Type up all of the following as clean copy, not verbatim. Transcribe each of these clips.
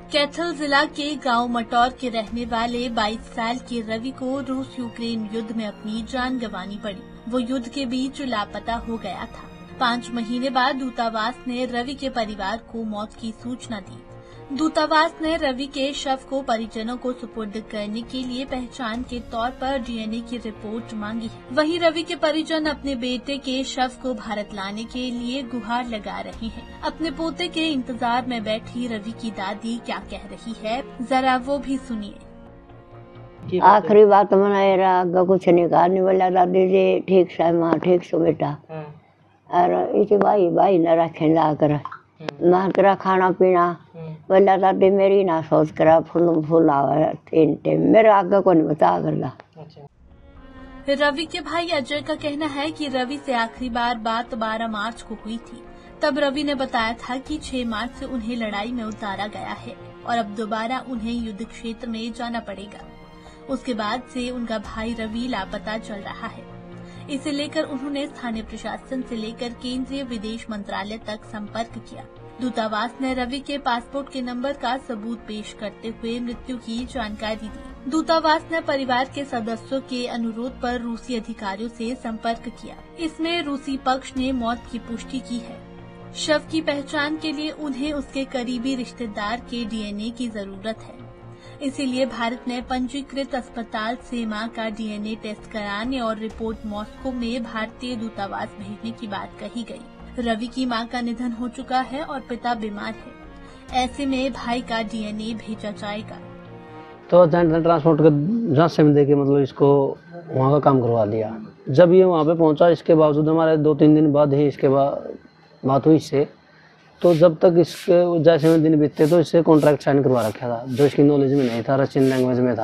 कैथल जिला के गांव मटौर के रहने वाले 22 साल के रवि को रूस यूक्रेन युद्ध में अपनी जान गंवानी पड़ी। वो युद्ध के बीच लापता हो गया था। 5 महीने बाद दूतावास ने रवि के परिवार को मौत की सूचना दी। दूतावास ने रवि के शव को परिजनों को सुपुर्द करने के लिए पहचान के तौर पर डीएनए की रिपोर्ट मांगी है। वहीं रवि के परिजन अपने बेटे के शव को भारत लाने के लिए गुहार लगा रहे हैं। अपने पोते के इंतजार में बैठी रवि की दादी क्या कह रही है, जरा वो भी सुनिए। आखिरी बात मैंने आगे कुछ नहीं कहा, नहीं बोला दादी जी ठीक से माँ ठीक सो बेटा। और इसे भाई न रखे ला कर ना तेरा खाना पीना बोला दादी मेरी ना सोच करा फूल आवा 3 टाइम मेरे आगे को नहीं बता करला। रवि के भाई अजय का कहना है कि रवि से आखिरी बात 12 मार्च को हुई थी। तब रवि ने बताया था कि 6 मार्च से उन्हें लड़ाई में उतारा गया है और अब दोबारा उन्हें युद्ध क्षेत्र में जाना पड़ेगा। उसके बाद से उनका भाई रवि लापता चल रहा है। इसे लेकर उन्होंने स्थानीय प्रशासन से लेकर केंद्रीय विदेश मंत्रालय तक संपर्क किया। दूतावास ने रवि के पासपोर्ट के नंबर का सबूत पेश करते हुए मृत्यु की जानकारी दी। दूतावास ने परिवार के सदस्यों के अनुरोध पर रूसी अधिकारियों से संपर्क किया। इसमें रूसी पक्ष ने मौत की पुष्टि की है। शव की पहचान के लिए उन्हें उसके करीबी रिश्तेदार के डीएनए की जरूरत है। इसीलिए भारत ने पंजीकृत अस्पताल से मां का डीएनए टेस्ट कराने और रिपोर्ट मॉस्को में भारतीय दूतावास भेजने की बात कही गई। रवि की मां का निधन हो चुका है और पिता बीमार है। ऐसे में भाई का डीएनए भेजा जाएगा। तो एजेंट ट्रांसपोर्ट के जांच से देके मतलब इसको वहाँ का काम करवा दिया। जब ये वहाँ पे पहुँचा, इसके बावजूद हमारे 2-3 दिन बाद ही इसके बाद बात हुई इससे। तो जब तक इसके जैसे में दिन बीतते तो इससे कॉन्ट्रैक्ट साइन करवा रखा था, जो इसकी नॉलेज में नहीं था, रशियन लैंग्वेज में था।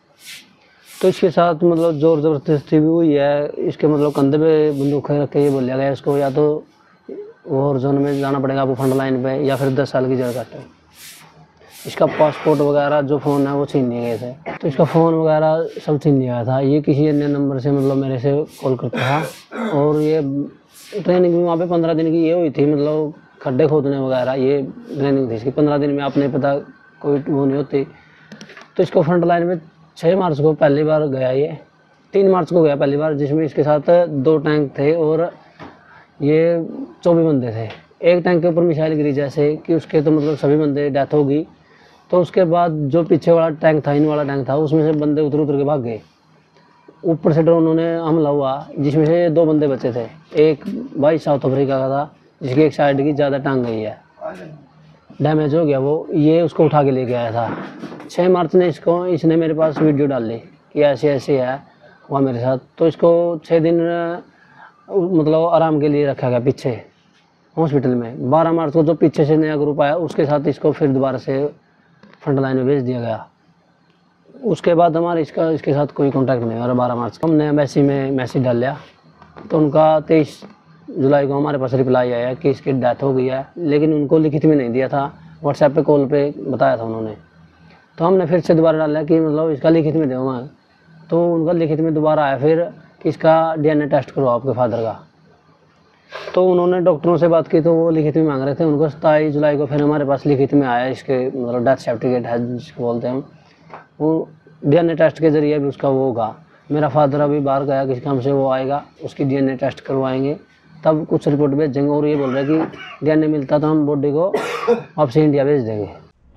तो इसके साथ मतलब जोर जबरदस्ती भी हुई है। इसके मतलब कंधे पे बंदूक रख के ये बोला गया इसको या तो वॉर जोन में जाना पड़ेगा आपको फ्रंट लाइन पे, या फिर 10 साल की जेल काटो। इसका पासपोर्ट वगैरह जो फ़ोन है वो छीन लिए गए थे। तो इसका फ़ोन वगैरह सब छीन लिया था। ये किसी अन्य नंबर से मतलब मेरे से कॉल करता था। और ये ट्रेनिंग भी वहाँ पे 15 दिन की ये हुई थी, मतलब खड्डे खोदने वगैरह ये ट्रेनिंग थी इसकी। 15 दिन में आपने पता कोई वो नहीं होती। तो इसको फ्रंट लाइन में 6 मार्च को पहली बार गया, ये 3 मार्च को गया पहली बार, जिसमें इसके साथ 2 टैंक थे और ये 24 बंदे थे। एक टैंक के ऊपर मिसाइल गिरी जैसे कि उसके तो मतलब सभी बंदे डेथ हो गई। तो उसके बाद जो पीछे वाला टैंक था, इन वाला टैंक था, उसमें से बंदे उतर के भाग गए। ऊपर से ड्रोन ने हमला हुआ, जिसमें से 2 बंदे बचे थे। एक भाई साउथ अफ्रीका का था, जिसकी एक साइड की ज़्यादा टांग गई है, डैमेज हो गया वो। ये उसको उठा के लेके आया था। 6 मार्च ने इसने मेरे पास वीडियो डाली कि ऐसे ऐसे है हुआ मेरे साथ। तो इसको 6 दिन मतलब आराम के लिए रखा गया पीछे हॉस्पिटल में। 12 मार्च को जो पीछे से नया ग्रुप आया उसके साथ इसको फिर दोबारा से फ्रंट लाइन में भेज दिया गया। उसके बाद हमारे इसके साथ कोई कॉन्टैक्ट नहीं हुआ। 12 मार्च को हमने एम्बेसी में मैसेज डाल लिया, तो उनका 23 जुलाई को हमारे पास रिप्लाई आया कि इसकी डेथ हो गई है। लेकिन उनको लिखित में नहीं दिया था, व्हाट्सएप पे कॉल पे बताया था उन्होंने। तो हमने फिर से दोबारा डाला कि मतलब इसका लिखित में दो मैं। तो उनका लिखित में दोबारा आया फिर कि इसका डीएनए टेस्ट करो आपके फादर का। तो उन्होंने डॉक्टरों से बात की तो वो लिखित में मांग रहे थे। उनको 27 जुलाई को फिर हमारे पास लिखित में आया इसके मतलब डेथ सर्टिफिकेट है जिसको बोलते हैं हम, वो डीएनए टेस्ट के जरिए भी उसका वो होगा। मेरा फादर अभी बाहर गया किसी काम से, वो आएगा उसकी डीएनए टेस्ट करवाएंगे तब कुछ रिपोर्ट भेजेंगे। और ये बोल रहे हैं कि डीएनए मिलता तो हम बॉडी को वापसी इंडिया भेज देंगे।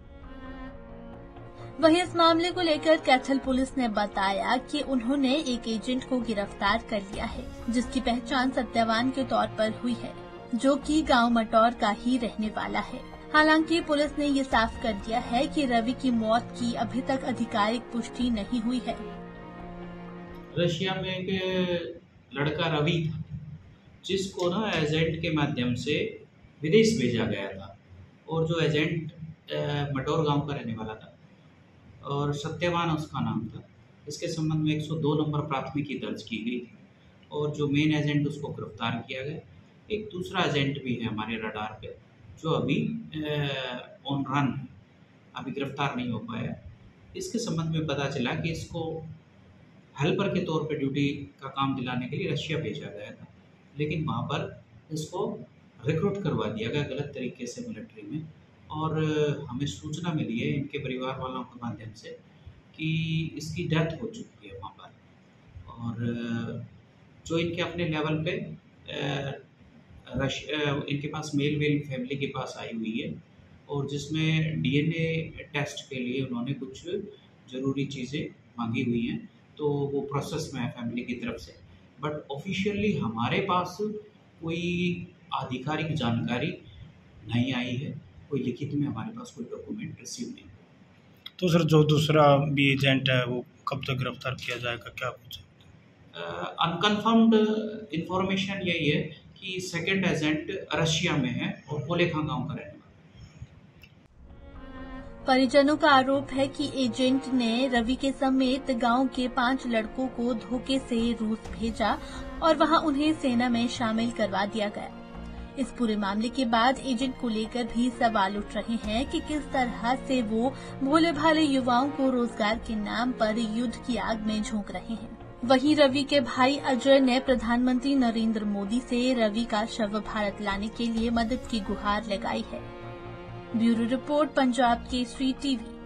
वहीं इस मामले को लेकर कैथल पुलिस ने बताया कि उन्होंने एक एजेंट को गिरफ्तार कर लिया है, जिसकी पहचान सत्यवान के तौर पर हुई है, जो कि गांव मटौर का ही रहने वाला है। हालांकि पुलिस ने ये साफ कर दिया है कि रवि की मौत की अभी तक आधिकारिक पुष्टि नहीं हुई है। रशिया में एक लड़का रवि था, जिसको ना एजेंट के माध्यम से विदेश भेजा गया था। और जो एजेंट मटौर गांव का रहने वाला था और सत्यवान उसका नाम था। इसके संबंध में 102 नंबर प्राथमिकी दर्ज की गई थी और जो मेन एजेंट उसको गिरफ्तार किया गया। एक दूसरा एजेंट भी है हमारे रडार पे जो अभी ऑन रन है, अभी गिरफ्तार नहीं हो पाया। इसके संबंध में पता चला कि इसको हेल्पर के तौर पे ड्यूटी का काम दिलाने के लिए रशिया भेजा गया था, लेकिन वहाँ पर इसको रिक्रूट करवा दिया गया गलत तरीके से मिलिट्री में। और हमें सूचना मिली है इनके परिवार वालों के माध्यम से कि इसकी डेथ हो चुकी है वहाँ पर। और जो इनके अपने लेवल पे इनके पास मेल फैमिली के पास आई हुई है, और जिसमें डीएनए टेस्ट के लिए उन्होंने कुछ ज़रूरी चीज़ें मांगी हुई हैं, तो वो प्रोसेस में है फैमिली की तरफ से। बट ऑफिशियली हमारे पास कोई आधिकारिक जानकारी नहीं आई है, कोई लिखित में हमारे पास कोई डॉक्यूमेंट रिसीव नहीं। तो सर जो दूसरा भी एजेंट है वो कब तक गिरफ्तार किया जाएगा, क्या कुछ? अनकन्फर्म्ड इंफॉर्मेशन यही है कि सेकंड एजेंट रशिया में है और कोलेखा गांव का रहने वाला। परिजनों का आरोप है कि एजेंट ने रवि के समेत गांव के 5 लड़कों को धोखे से रूस भेजा और वहां उन्हें सेना में शामिल करवा दिया गया। इस पूरे मामले के बाद एजेंट को लेकर भी सवाल उठ रहे हैं कि किस तरह से वो भोले भाले युवाओं को रोजगार के नाम पर युद्ध की आग में झोंक रहे हैं। वहीं रवि के भाई अजय ने प्रधानमंत्री नरेंद्र मोदी से रवि का शव भारत लाने के लिए मदद की गुहार लगाई है। Bureau report, Punjab Kesari TV.